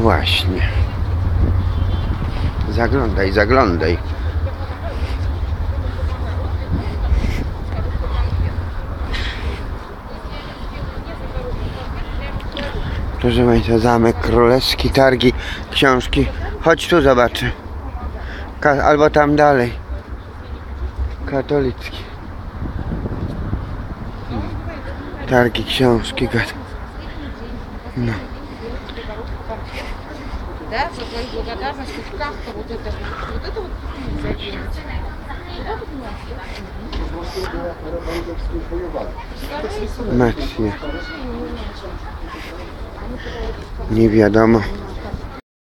Właśnie. Zaglądaj, zaglądaj. Proszę Państwa, Zamek Królewski, targi, książki. Chodź tu, zobaczę. Albo tam dalej. Katolicki. Targi, książki. No. Да, за твою благодарность в карту вот это вот Macie. Nie wiadomo.